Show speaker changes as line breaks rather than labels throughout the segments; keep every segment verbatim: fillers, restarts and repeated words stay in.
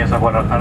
vienes a Guadalajara?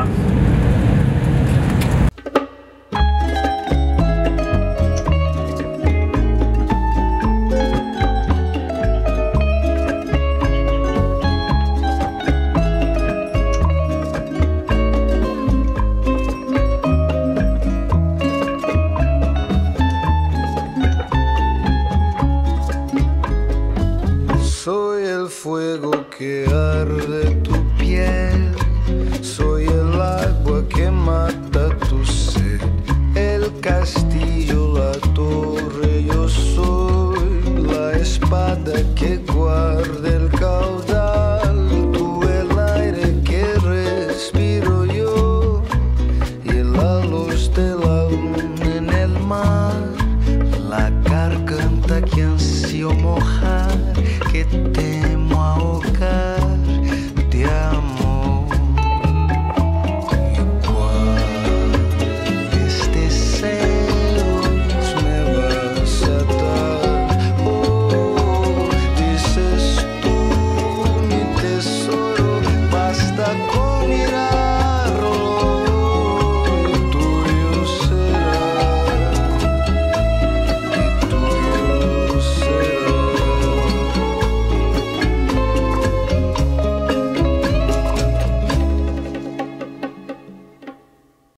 Soy el fuego que arde tu piel, soy el agua que mata tu sed, el castillo, la torre, yo soy la espada que guarda el caudal, tú el aire que respiro yo y la luz de la luna en el mar, la garganta que ansío mojar, que te